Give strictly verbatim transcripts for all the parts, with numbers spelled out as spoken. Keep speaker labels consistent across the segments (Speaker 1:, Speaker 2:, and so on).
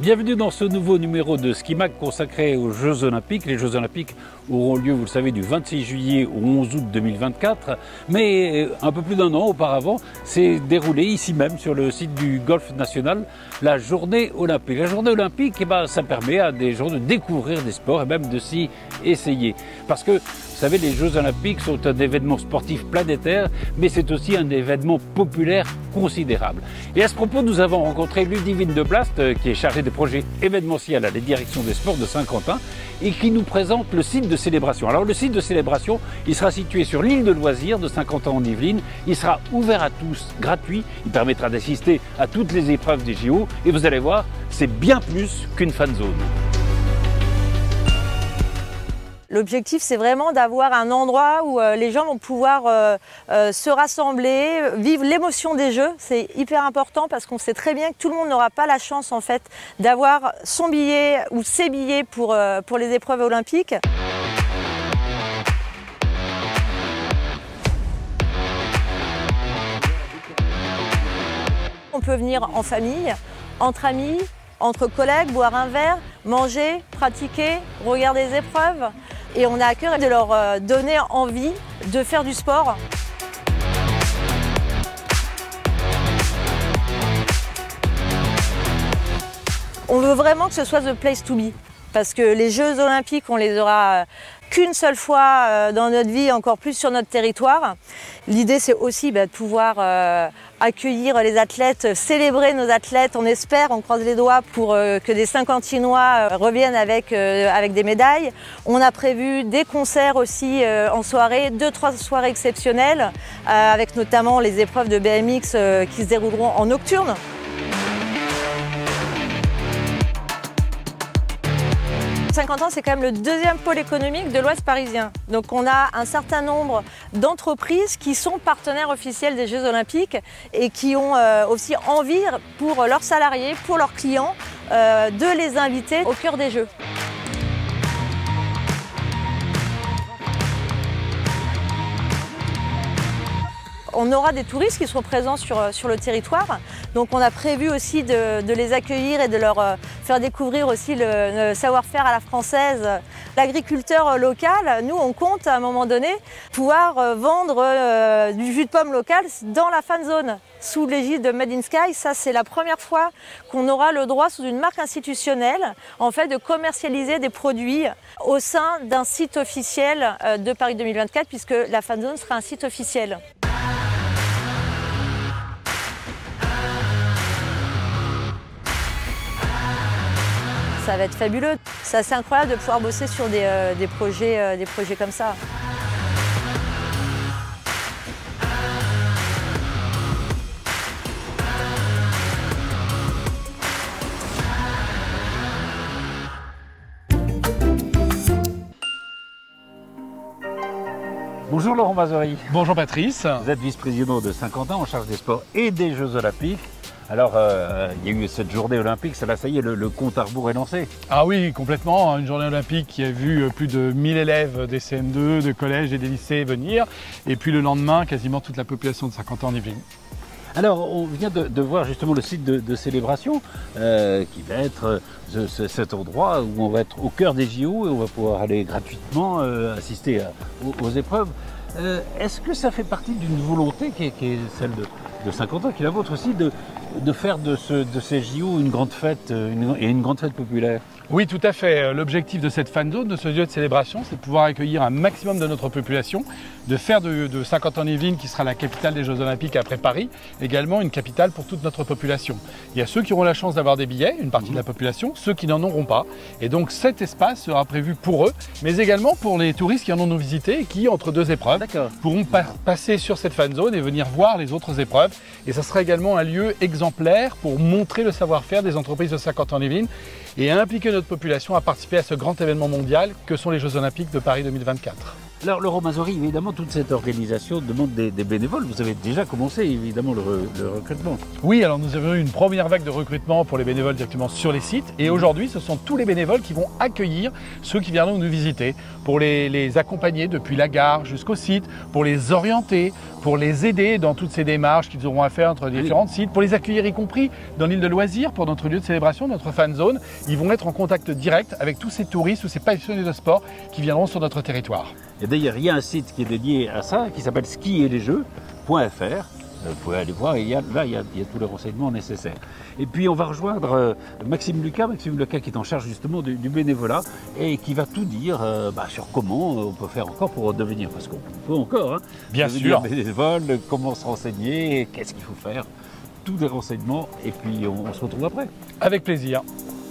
Speaker 1: Bienvenue dans ce nouveau numéro de Ski Mag consacré aux Jeux Olympiques. Les Jeux Olympiques auront lieu, vous le savez, du vingt-six juillet au onze août deux mille vingt-quatre. Mais un peu plus d'un an auparavant, s'est déroulé ici même sur le site du Golfe National la journée olympique. La journée olympique, eh ben, ça permet à des gens de découvrir des sports et même de s'y essayer. Parce que, vous savez, les Jeux Olympiques sont un événement sportif planétaire, mais c'est aussi un événement populaire considérable. Et à ce propos, nous avons rencontré Ludivine Deplast, qui est chargée des projets événementiels à la direction des sports de Saint-Quentin, et qui nous présente le site de célébration. Alors le site de célébration, il sera situé sur l'île de loisirs de Saint-Quentin-en-Yvelines. Il sera ouvert à tous, gratuit. Il permettra d'assister à toutes les épreuves des J O. Et vous allez voir, c'est bien plus qu'une fan zone.
Speaker 2: L'objectif, c'est vraiment d'avoir un endroit où euh, les gens vont pouvoir euh, euh, se rassembler, vivre l'émotion des Jeux. C'est hyper important parce qu'on sait très bien que tout le monde n'aura pas la chance en fait d'avoir son billet ou ses billets pour, euh, pour les épreuves olympiques. On peut venir en famille, entre amis, entre collègues, boire un verre, manger, pratiquer, regarder les épreuves. Et on a à cœur de leur donner envie de faire du sport. On veut vraiment que ce soit the place to be. Parce que les Jeux Olympiques, on les aura qu'une seule fois dans notre vie, encore plus sur notre territoire. L'idée, c'est aussi bah, de pouvoir euh, accueillir les athlètes, célébrer nos athlètes. On espère, on croise les doigts pour euh, que des Saint-Quentinois euh, reviennent avec, euh, avec des médailles. On a prévu des concerts aussi euh, en soirée, deux, trois soirées exceptionnelles, euh, avec notamment les épreuves de B M X euh, qui se dérouleront en nocturne. Saint-Quentin, c'est quand même le deuxième pôle économique de l'Ouest parisien. Donc on a un certain nombre d'entreprises qui sont partenaires officiels des Jeux Olympiques et qui ont euh, aussi envie pour leurs salariés, pour leurs clients, euh, de les inviter au cœur des Jeux. On aura des touristes qui seront présents sur, sur le territoire. Donc on a prévu aussi de, de les accueillir et de leur euh, faire découvrir aussi le, le savoir-faire à la française. L'agriculteur local, nous on compte à un moment donné pouvoir euh, vendre euh, du jus de pomme local dans la fan zone. Sous l'égide de Made in Sky, ça c'est la première fois qu'on aura le droit sous une marque institutionnelle en fait, de commercialiser des produits au sein d'un site officiel euh, de Paris deux mille vingt-quatre puisque la fan zone sera un site officiel. Ça va être fabuleux. C'est assez incroyable de pouvoir bosser sur des, euh, des, projets, euh, des projets comme ça.
Speaker 1: Bonjour Laurent Mazory.
Speaker 3: Bonjour Patrice.
Speaker 1: Vous êtes vice-président de Saint-Quentin en charge des sports et des Jeux Olympiques. Alors, euh, il y a eu cette journée olympique, ça, là, ça y est, le, le compte à rebours est lancé.
Speaker 3: Ah oui, complètement. Une journée olympique qui a vu plus de mille élèves des C M deux, de collèges et des lycées venir. Et puis le lendemain, quasiment toute la population de Saint-Quentin-en-Yvelines.
Speaker 1: Alors, on vient de, de voir justement le site de, de célébration euh, qui va être euh, ce, cet endroit où on va être au cœur des J O et on va pouvoir aller gratuitement euh, assister à, aux, aux épreuves. Euh, Est-ce que ça fait partie d'une volonté qui est, qui est celle de, de Saint-Quentin, qui est la vôtre aussi, de, de faire de, ce, de ces J O une grande fête une, et une grande fête populaire?
Speaker 3: Oui, tout à fait. L'objectif de cette fan zone, de ce lieu de célébration, c'est de pouvoir accueillir un maximum de notre population, de faire de, de Saint-Quentin-en-Yvelines, qui sera la capitale des Jeux Olympiques après Paris, également une capitale pour toute notre population. Il y a ceux qui auront la chance d'avoir des billets, une partie de la population, ceux qui n'en auront pas. Et donc cet espace sera prévu pour eux, mais également pour les touristes qui en ont visité et qui, entre deux épreuves, pourront pa passer sur cette fan zone et venir voir les autres épreuves. Et ça sera également un lieu exemplaire pour montrer le savoir-faire des entreprises de Saint-Quentin-en-Yvelines et à impliquer notre population à participer à ce grand événement mondial que sont les Jeux Olympiques de Paris deux mille vingt-quatre.
Speaker 1: Alors Laurent Mazory, évidemment, toute cette organisation demande des, des bénévoles. Vous avez déjà commencé, évidemment, le, re, le recrutement.
Speaker 3: Oui, alors nous avons eu une première vague de recrutement pour les bénévoles directement sur les sites. Et aujourd'hui, ce sont tous les bénévoles qui vont accueillir ceux qui viendront nous visiter, pour les, les accompagner depuis la gare jusqu'au site, pour les orienter, pour les aider dans toutes ces démarches qu'ils auront à faire entre différents sites, pour les accueillir y compris dans l'île de loisirs, pour notre lieu de célébration, notre fan zone. Ils vont être en contact direct avec tous ces touristes ou ces passionnés de sport qui viendront sur notre territoire.
Speaker 1: Et d'ailleurs, il y a un site qui est dédié à ça, qui s'appelle ski et les jeux point F R. Vous pouvez aller voir, et il y a, là, il y, a, il y a tous les renseignements nécessaires. Et puis, on va rejoindre euh, Maxime Lucas, Maxime Lucas qui est en charge justement du, du bénévolat et qui va tout dire euh, bah, sur comment on peut faire encore pour devenir, parce qu'on peut encore, hein,
Speaker 3: bien
Speaker 1: devenir
Speaker 3: sûr,
Speaker 1: bénévole, comment se renseigner, qu'est-ce qu'il faut faire, tous les renseignements, et puis on, on se retrouve après.
Speaker 3: Avec plaisir.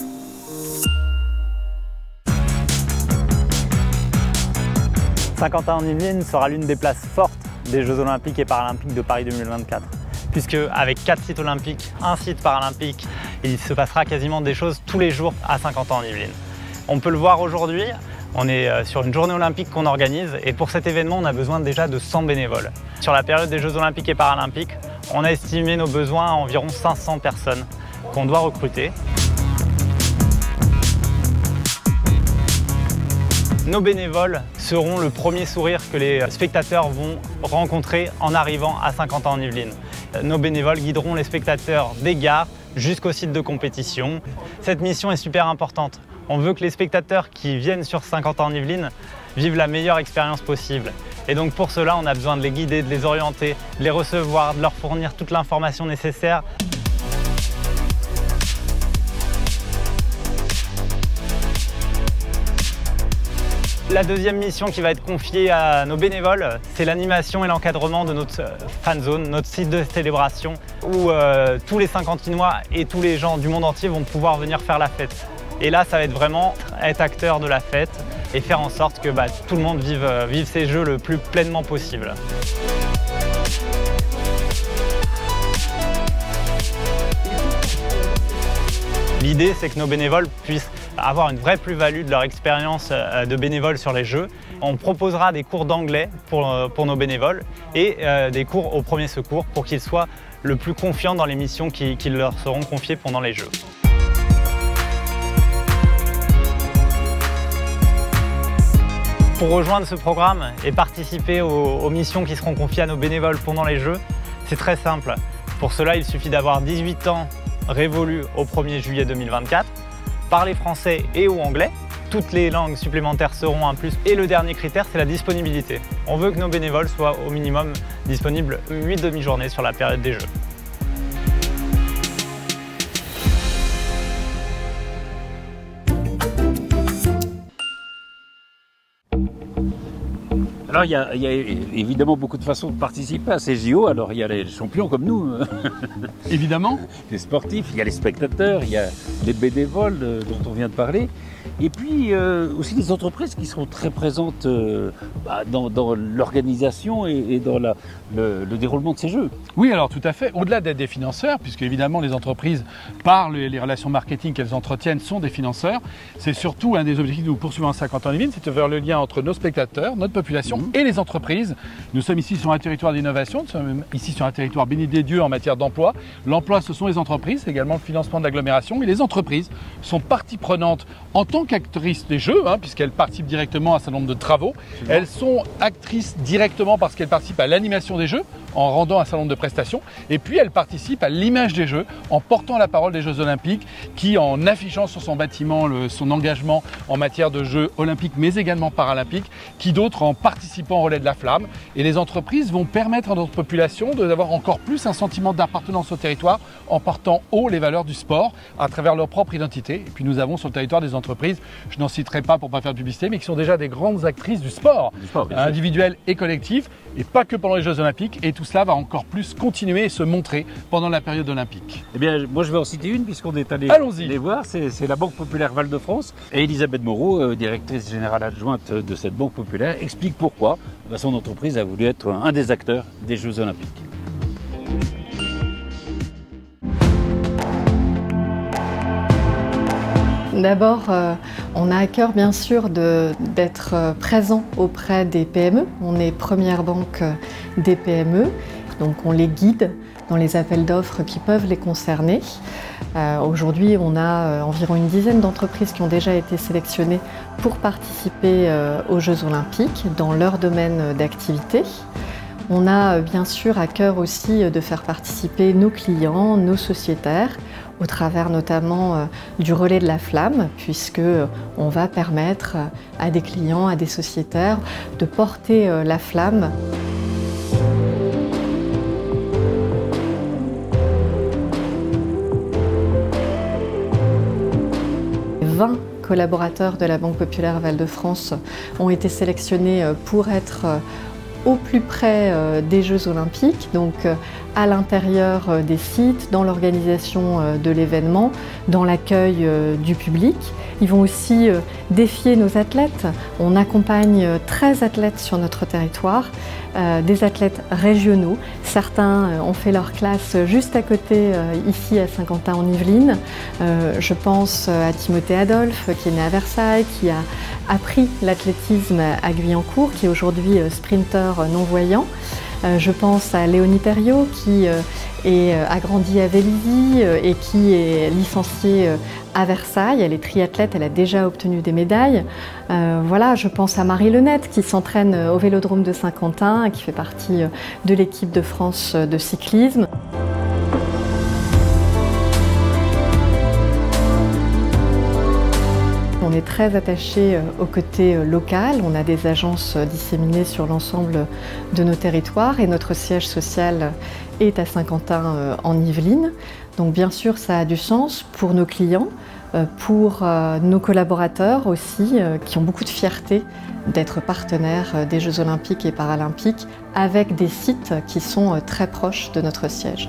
Speaker 4: Saint-Quentin-en-Yvelines sera l'une des places fortes des Jeux Olympiques et Paralympiques de Paris deux mille vingt-quatre. Puisque avec quatre sites olympiques, un site paralympique, il se passera quasiment des choses tous les jours à Saint-Quentin-en-Yvelines. On peut le voir aujourd'hui, on est sur une journée olympique qu'on organise et pour cet événement, on a besoin déjà de cent bénévoles. Sur la période des Jeux Olympiques et Paralympiques, on a estimé nos besoins à environ cinq cents personnes qu'on doit recruter. Nos bénévoles seront le premier sourire que les spectateurs vont rencontrer en arrivant à Saint-Quentin-en-Yvelines. Nos bénévoles guideront les spectateurs des gares jusqu'au site de compétition. Cette mission est super importante. On veut que les spectateurs qui viennent sur Saint-Quentin-en-Yvelines vivent la meilleure expérience possible. Et donc pour cela, on a besoin de les guider, de les orienter, de les recevoir, de leur fournir toute l'information nécessaire. La deuxième mission qui va être confiée à nos bénévoles, c'est l'animation et l'encadrement de notre fan zone, notre site de célébration, où euh, tous les Saint-Quentinois et tous les gens du monde entier vont pouvoir venir faire la fête. Et là, ça va être vraiment être acteur de la fête et faire en sorte que bah, tout le monde vive, vive ces jeux le plus pleinement possible. L'idée, c'est que nos bénévoles puissent avoir une vraie plus-value de leur expérience de bénévole sur les jeux. On proposera des cours d'anglais pour, pour nos bénévoles et euh, des cours au premier secours pour qu'ils soient le plus confiants dans les missions qui, qui leur seront confiées pendant les jeux. Pour rejoindre ce programme et participer aux, aux missions qui seront confiées à nos bénévoles pendant les jeux, c'est très simple. Pour cela, il suffit d'avoir dix-huit ans révolus au premier juillet deux mille vingt-quatre, parler français et ou anglais. Toutes les langues supplémentaires seront un plus. Et le dernier critère, c'est la disponibilité. On veut que nos bénévoles soient au minimum disponibles huit demi-journées sur la période des Jeux.
Speaker 1: Alors, il y, a, il y a évidemment beaucoup de façons de participer à ces J O. Alors, il y a les champions comme nous.
Speaker 3: Évidemment.
Speaker 1: Les sportifs, il y a les spectateurs, il y a les bénévoles dont on vient de parler. Et puis euh, aussi les entreprises qui seront très présentes euh, bah, dans, dans l'organisation et, et dans la, le, le déroulement de ces jeux.
Speaker 3: Oui, alors tout à fait. Au-delà d'être des financeurs, puisque évidemment les entreprises, par les, les relations marketing qu'elles entretiennent, sont des financeurs, c'est surtout un des objectifs que nous poursuivons à Saint-Quentin-en-Yvelines, c'est de faire le lien entre nos spectateurs, notre population mmh. et les entreprises. Nous sommes ici sur un territoire d'innovation, nous sommes ici sur un territoire béni des dieux en matière d'emploi. L'emploi, ce sont les entreprises, c'est également le financement de l'agglomération, mais les entreprises sont partie prenante en tant qu'actrices des jeux, hein, puisqu'elles participent directement à un certain nombre de travaux. Elles sont actrices directement parce qu'elles participent à l'animation des jeux, en rendant un certain nombre de prestations. Et puis elles participent à l'image des Jeux, en portant la parole des Jeux Olympiques, qui en affichant sur son bâtiment le, son engagement en matière de Jeux Olympiques, mais également Paralympiques, qui d'autres en participant relais de la flamme. Et les entreprises vont permettre à notre population d'avoir encore plus un sentiment d'appartenance au territoire, en portant haut les valeurs du sport à travers leur propre identité. Et puis nous avons sur le territoire des entreprises, je n'en citerai pas pour ne pas faire de publicité, mais qui sont déjà des grandes actrices du sport, du sport individuel et collectif, et pas que pendant les Jeux Olympiques. Et tout cela va encore plus continuer et se montrer pendant la période olympique.
Speaker 1: Eh bien, moi je vais en citer une puisqu'on est allé les voir. C'est la Banque Populaire Val-de-France. Et Elisabeth Moreau, euh, directrice générale adjointe de cette Banque Populaire, explique pourquoi bah, son entreprise a voulu être un des acteurs des Jeux Olympiques.
Speaker 5: D'abord, euh, on a à cœur bien sûr d'être euh, présent auprès des P M E. On est première banque euh, des P M E, donc on les guide dans les appels d'offres qui peuvent les concerner. Euh, Aujourd'hui, on a euh, environ une dizaine d'entreprises qui ont déjà été sélectionnées pour participer euh, aux Jeux Olympiques dans leur domaine d'activité. On a bien sûr à cœur aussi de faire participer nos clients, nos sociétaires, au travers notamment du relais de la flamme, puisque on va permettre à des clients, à des sociétaires de porter la flamme. vingt collaborateurs de la Banque Populaire Val-de-France ont été sélectionnés pour être au plus près des Jeux Olympiques, donc à l'intérieur des sites, dans l'organisation de l'événement, dans l'accueil du public. Ils vont aussi défier nos athlètes. On accompagne treize athlètes sur notre territoire, euh, des athlètes régionaux. Certains ont fait leur classe juste à côté, euh, ici à Saint-Quentin-en-Yvelines. Euh, je pense à Timothée Adolphe, qui est né à Versailles, qui a appris l'athlétisme à Guyancourt, qui est aujourd'hui sprinter non-voyant. Euh, je pense à Léonie Perriot, qui euh, est, euh, a grandi à Vélizy euh, et qui est licenciée euh, à Versailles. Elle est triathlète, elle a déjà obtenu des médailles. Euh, voilà, je pense à Marie Lenette, qui s'entraîne au Vélodrome de Saint-Quentin, qui fait partie euh, de l'équipe de France de cyclisme. On est très attaché au côté local, on a des agences disséminées sur l'ensemble de nos territoires et notre siège social est à Saint-Quentin-en-Yvelines. Donc bien sûr ça a du sens pour nos clients, pour nos collaborateurs aussi, qui ont beaucoup de fierté d'être partenaires des Jeux Olympiques et Paralympiques avec des sites qui sont très proches de notre siège.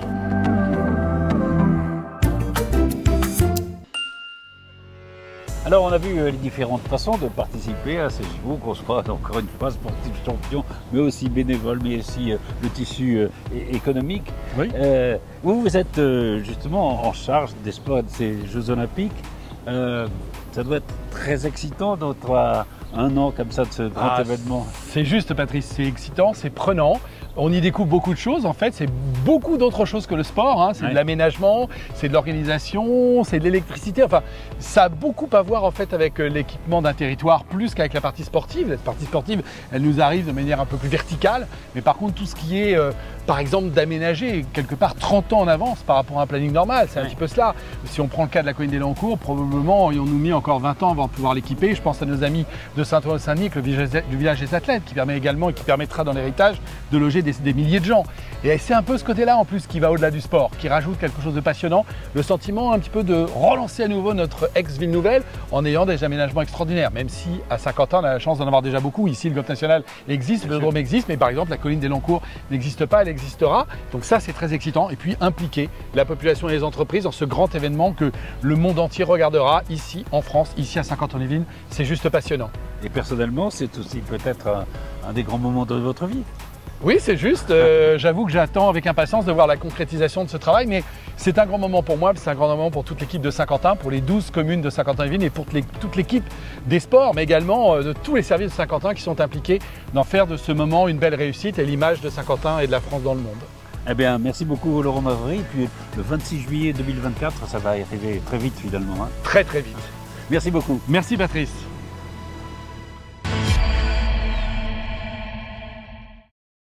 Speaker 1: Alors on a vu les différentes façons de participer à ces J O, qu'on soit encore une fois sportif champion, mais aussi bénévole, mais aussi euh, le tissu euh, économique.
Speaker 3: Oui.
Speaker 1: Euh, vous, vous êtes euh, justement en charge des sports et de ces Jeux Olympiques. Euh, ça doit être très excitant d'être à un an comme ça de ce grand
Speaker 3: ah,
Speaker 1: événement.
Speaker 3: C'est juste Patrice, c'est excitant, c'est prenant. On y découvre beaucoup de choses en fait, c'est beaucoup d'autres choses que le sport, hein. C'est ouais. de l'aménagement, c'est de l'organisation, c'est de l'électricité, enfin ça a beaucoup à voir en fait avec l'équipement d'un territoire plus qu'avec la partie sportive. La partie sportive, elle nous arrive de manière un peu plus verticale, mais par contre tout ce qui est euh, par exemple d'aménager quelque part trente ans en avance par rapport à un planning normal, c'est ouais. un petit peu cela. Si on prend le cas de la colline des Lancours, probablement ils ont nous mis encore vingt ans avant de pouvoir l'équiper. Je pense à nos amis de Saint-Ouen-Saint-Denis, le village des athlètes qui permet également et qui permettra dans l'héritage de loger Des, des milliers de gens. Et c'est un peu ce côté-là en plus qui va au-delà du sport, qui rajoute quelque chose de passionnant, le sentiment un petit peu de relancer à nouveau notre ex-ville nouvelle en ayant des aménagements extraordinaires, même si à Saint-Quentin on a la chance d'en avoir déjà beaucoup. Ici le golf national existe, le Vélodrome existe, mais par exemple la colline des Lancours n'existe pas, elle existera. Donc ça c'est très excitant. Et puis impliquer la population et les entreprises dans ce grand événement que le monde entier regardera ici en France, ici à Saint-Quentin-en-Yvelines, c'est juste passionnant.
Speaker 1: Et personnellement c'est aussi peut-être un, un des grands moments de votre vie.
Speaker 3: Oui, c'est juste. Euh, J'avoue que j'attends avec impatience de voir la concrétisation de ce travail, mais c'est un grand moment pour moi, c'est un grand moment pour toute l'équipe de Saint-Quentin, pour les douze communes de Saint-Quentin-Yvelines et pour les, toute l'équipe des sports, mais également euh, de tous les services de Saint-Quentin qui sont impliqués dans faire de ce moment une belle réussite et l'image de Saint-Quentin et de la France dans le monde.
Speaker 1: Eh bien, merci beaucoup Laurent Mavry. Et puis le vingt-six juillet deux mille vingt-quatre, ça va arriver très vite finalement. Hein.
Speaker 3: Très très vite.
Speaker 1: Merci beaucoup.
Speaker 3: Merci Patrice.